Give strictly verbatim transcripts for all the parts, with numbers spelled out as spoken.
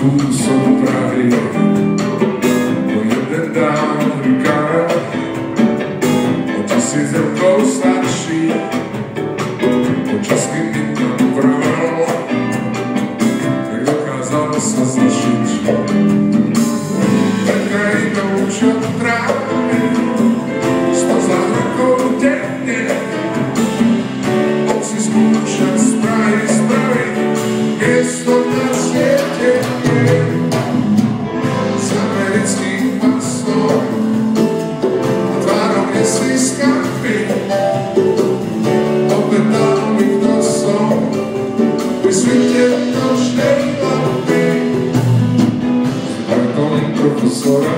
kúsok Prahy, po jeden dávny Karel, o tisíc rokov starší, po českým mi tam vravel, jak dokázal sa zlašiť. Pred krajinou čo trávy, sto záhrokov denne, on si skúša z Prahy spraviť miesto na svete. S americkým pasom a tvárou neslí skapy, opýtal mi, kto som, vysvite nočnej lampy. Bratom profesora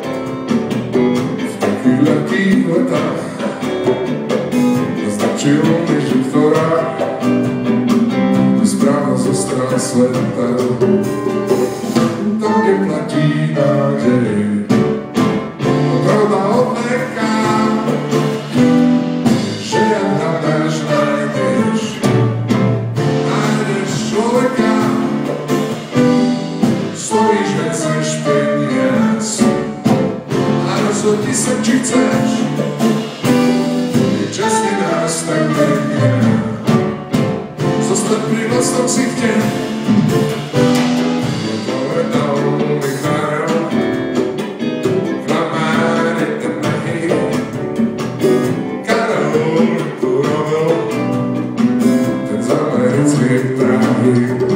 v takých ľahkých letách naznačilo mi, že ktorá je správna zo strán sveta. To neplatí nádej od roda od veka, že jak hľadáš, nájdeš, nájdeš človeka. Stojíš viac než peniaz a rozhodni sa, či chceš, je časný nás tak venia. Zostať pri vlastnom ksichte, je povedal mi Karel, klamári ten nahý. Karel to robil, ten z americkej Prahy.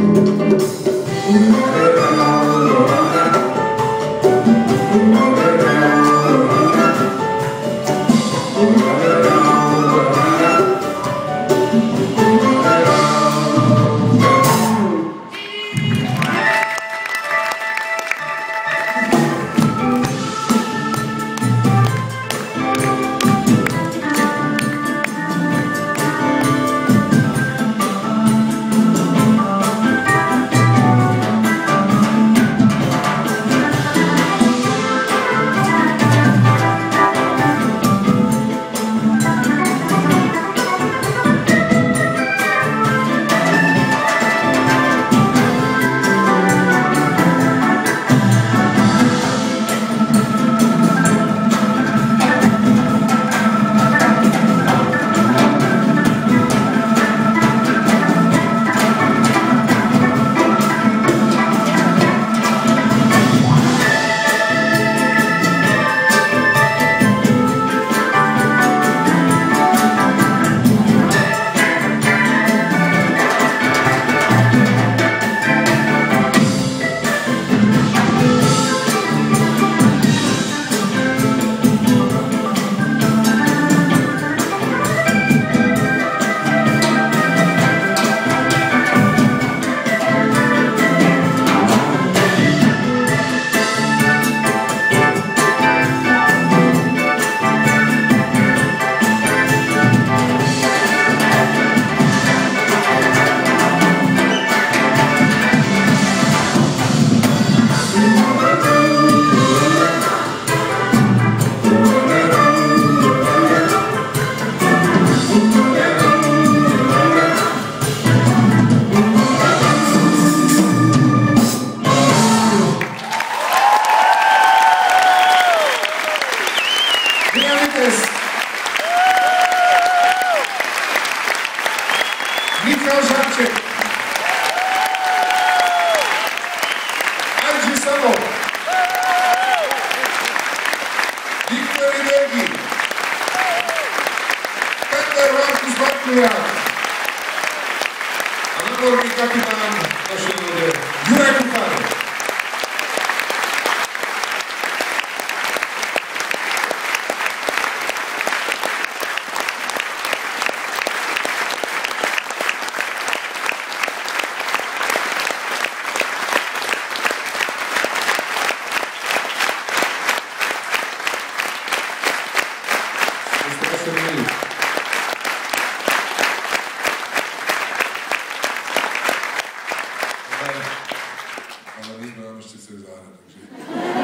Michal Žáček, Anži Samo, Viktor Idegi, Peter Markus Bartliak a námorný kapitán našej lode Juraj Kuchár. Ale my sme vám ešte chceli zahrať, takže...